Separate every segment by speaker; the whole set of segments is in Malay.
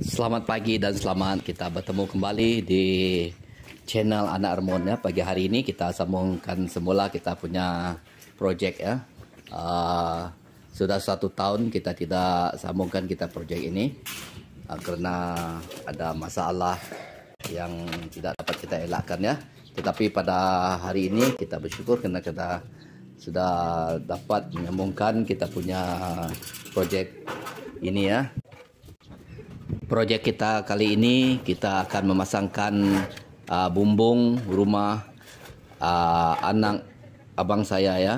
Speaker 1: Selamat pagi dan selamat kita bertemu kembali di channel Anak Armon ya. Pagi hari ini kita sambungkan semula kita punya projek ya. Sudah 1 tahun kita tidak sambungkan kita projek ini karena ada masalah yang tidak dapat kita elakkan ya. Tetapi pada hari ini kita bersyukur karena kita sudah dapat menyambungkan kita punya projek ini ya. Projek kita kali ini kita akan memasangkan bumbung rumah anak abang saya ya.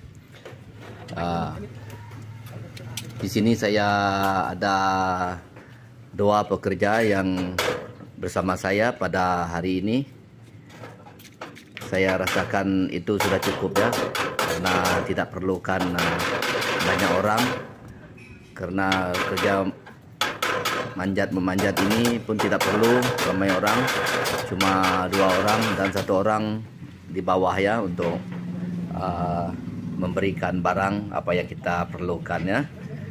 Speaker 1: Di sini saya ada 2 pekerja yang bersama saya pada hari ini. Saya rasakan itu sudah cukup ya, karena tidak perlukan banyak orang, karena kerja memanjat ini pun tidak perlu ramai orang, cuma 2 orang dan 1 orang di bawah ya, untuk memberikan barang apa yang kita perlukan ya.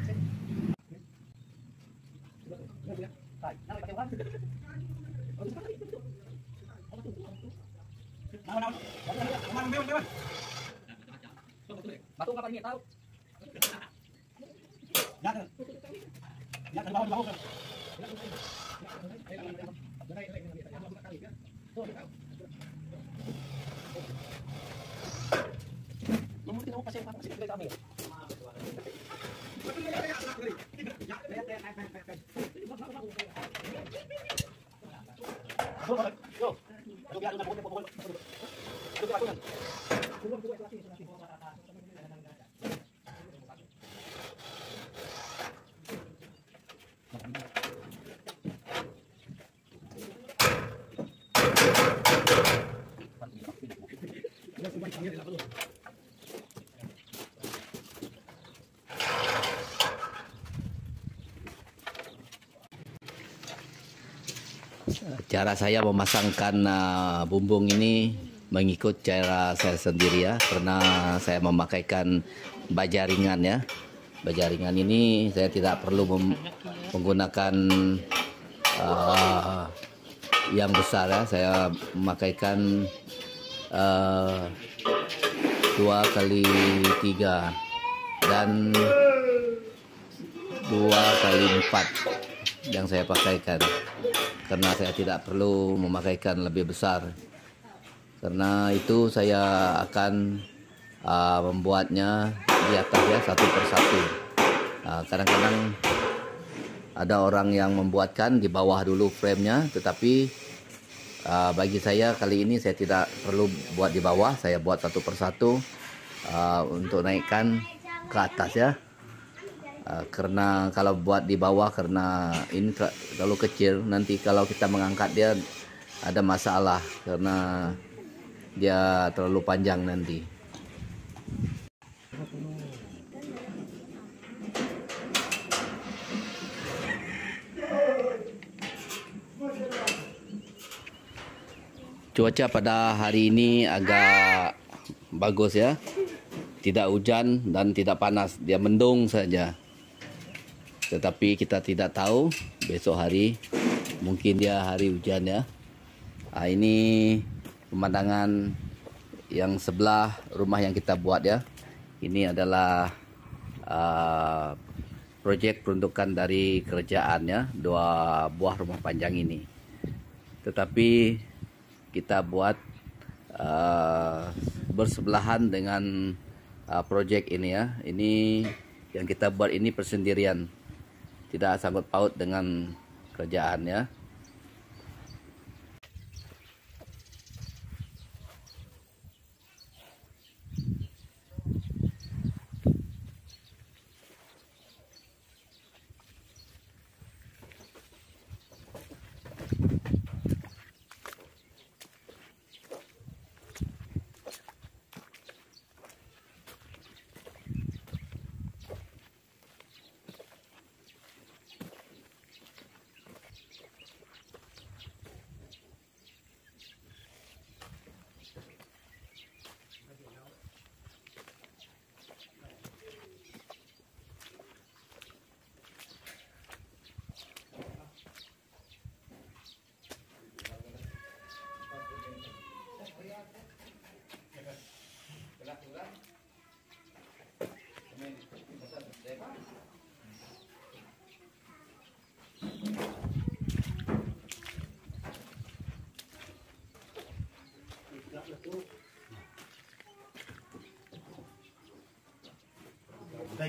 Speaker 1: Cara saya memasangkan bumbung ini mengikut cara saya sendiri ya, karena saya memakaikan baja ringan ya. Baja ringan ini saya tidak perlu menggunakan yang besar ya. Saya memakaikan 2x3 dan 2x4 yang saya pakaikan, karena saya tidak perlu memakaikan lebih besar. Karena itu saya akan membuatnya di atas ya, 1 persatu. Kadang-kadang ada orang yang membuatkan di bawah dulu framenya, tetapi bagi saya kali ini saya tidak perlu buat di bawah, saya buat 1 persatu untuk naikkan ke atas ya. Karena kalau buat di bawah, karena ini terlalu kecil, nanti kalau kita mengangkat dia ada masalah karena dia terlalu panjang nanti. Cuaca pada hari ini agak bagus ya, tidak hujan dan tidak panas, dia mendung saja. Tetapi kita tidak tahu besok hari mungkin dia hari hujan ya. Ini pemandangan yang sebelah rumah yang kita buat ya. Ini adalah proyek peruntukan dari kerjaan ya, 2 buah rumah panjang ini. Tetapi kita buat bersebelahan dengan proyek ini ya. Ini yang kita buat ini persendirian, tidak sangkut paut dengan kerjaan ya.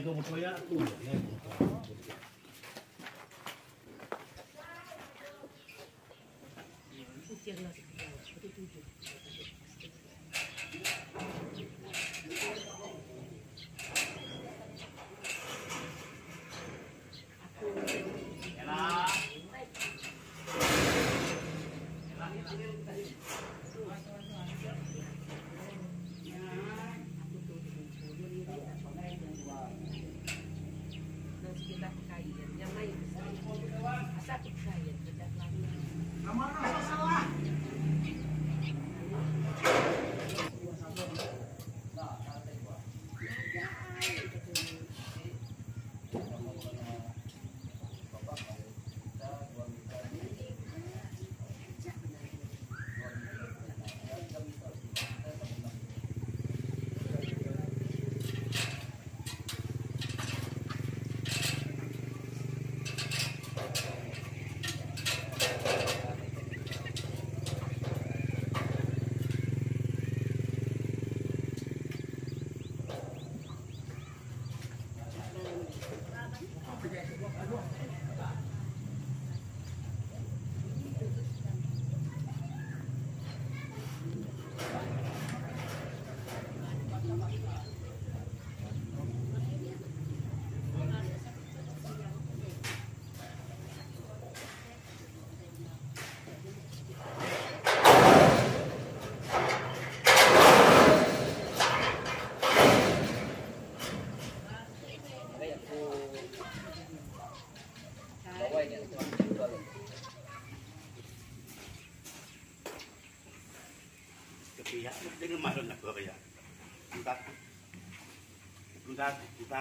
Speaker 2: Kaya dengan mahal nak kaya. Entak. Entak.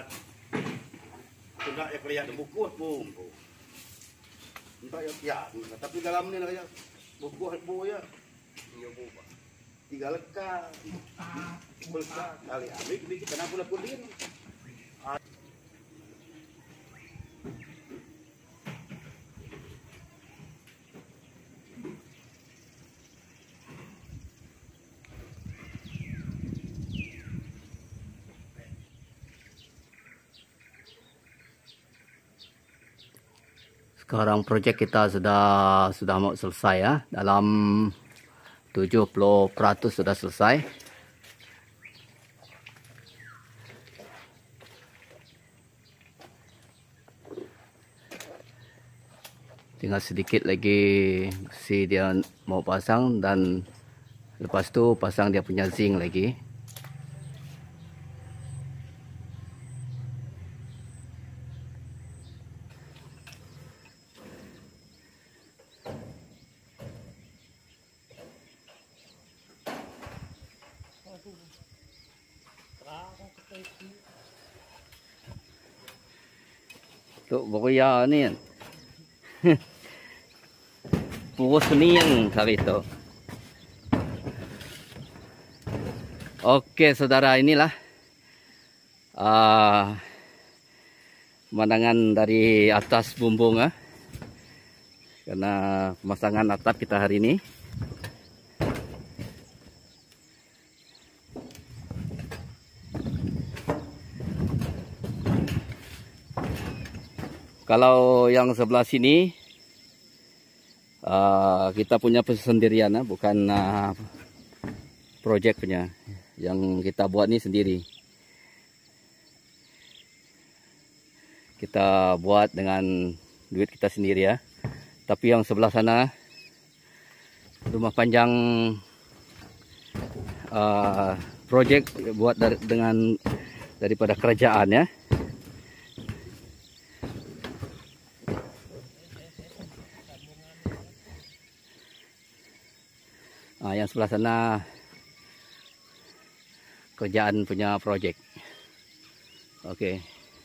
Speaker 2: Entak ya kaya buku pun. Entak ya tapi dalam ni kaya buku ya. Iya bu. Tiga leka. Belka kali ambil kita nak pula pulin.
Speaker 1: Sekarang projek kita sudah mau selesai ya. Dalam 70% sudah selesai. Tinggal sedikit lagi si dia mau pasang, dan lepas tu pasang dia punya zinc lagi. Tuh pokoknya ni puro seni yang hari itu. Oke saudara, inilah pemandangan dari atas bumbung ya. Karena pemasangan atap kita hari ini. Kalau yang sebelah sini kita punya sendirian, bukan project punya. Yang kita buat ini sendiri. Kita buat dengan duit kita sendiri ya. Tapi yang sebelah sana rumah panjang project buat daripada kerajaan ya. Yang sebelah sana kerjaan punya project. Oke.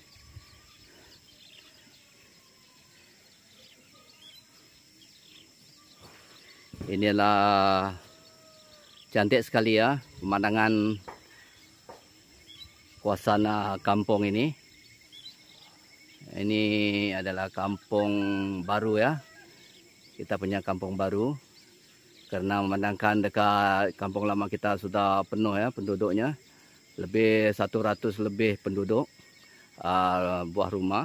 Speaker 1: Inilah cantik sekali ya pemandangan suasana kampung ini. Ini adalah kampung baru ya. Kita punya kampung baru. Karena memandangkan dekat kampung lama kita sudah penuh ya penduduknya. Lebih 100 lebih penduduk. buah rumah.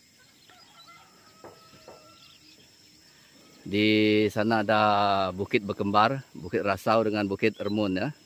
Speaker 1: Di sana ada bukit berkembar, Bukit Rasau dengan Bukit Ermun ya.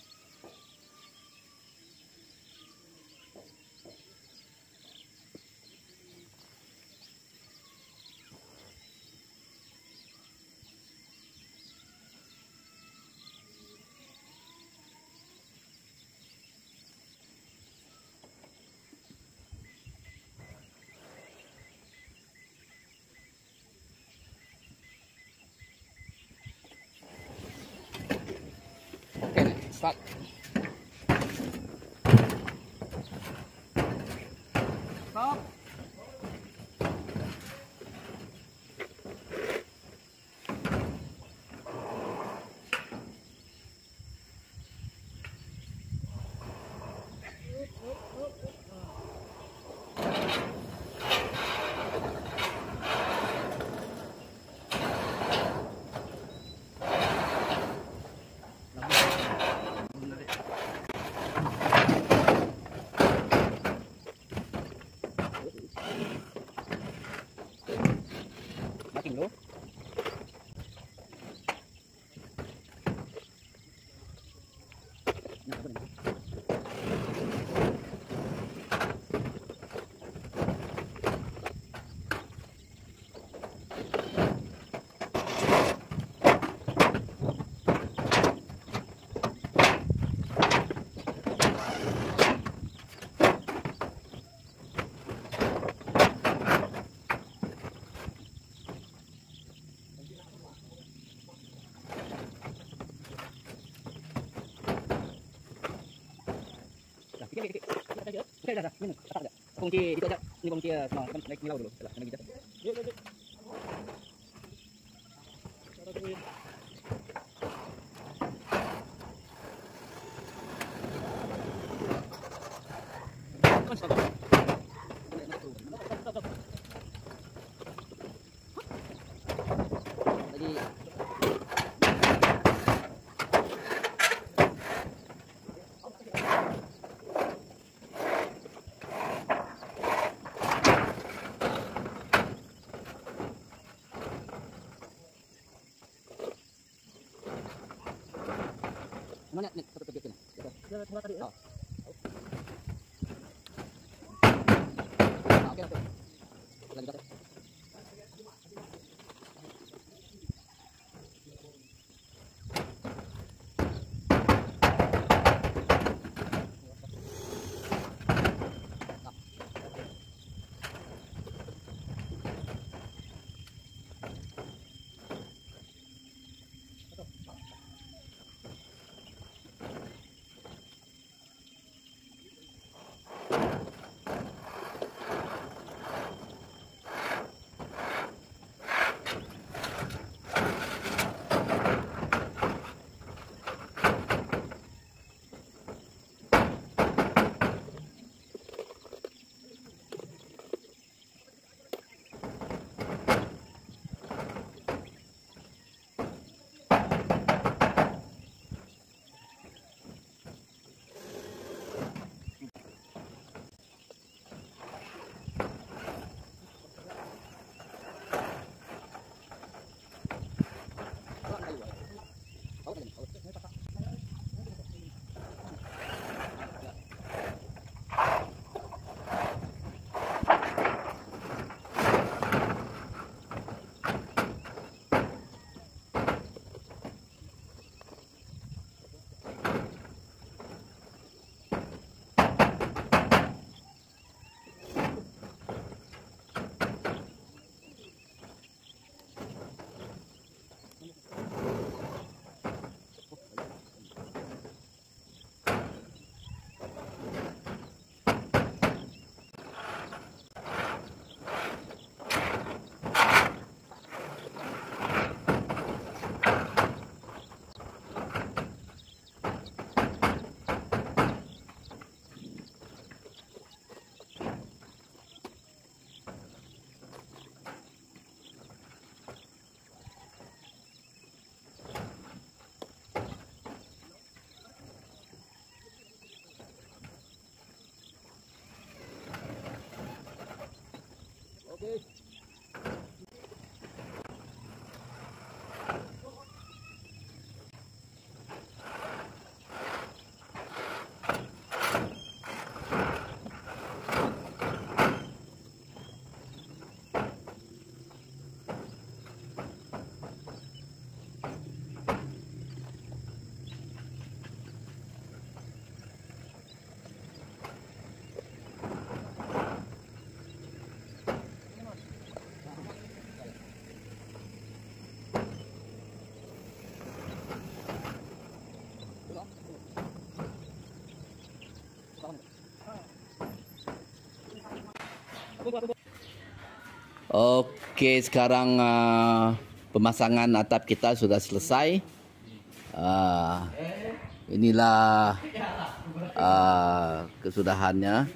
Speaker 1: Oke, start. Stop. Makin dulu. Oke, dah. Ini tak ada. Kunci itu aja. Ini kunci semua. Kan naik nilau dulu. Setelah naik gitu. Yuk. Lagi. Mana nih satu titik ini? Ya, semua tadi. Oh. Oke, oke. Lanjut. Oke, sekarang pemasangan atap kita sudah selesai. Inilah kesudahannya.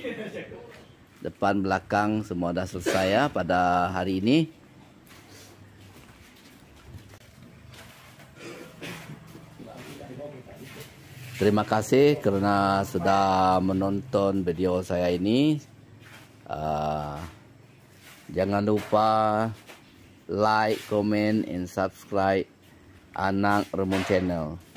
Speaker 1: Depan belakang semua sudah selesai ya pada hari ini. Terima kasih karena sudah menonton video saya ini. Jangan lupa like, comment, and subscribe Anak Remon Channel.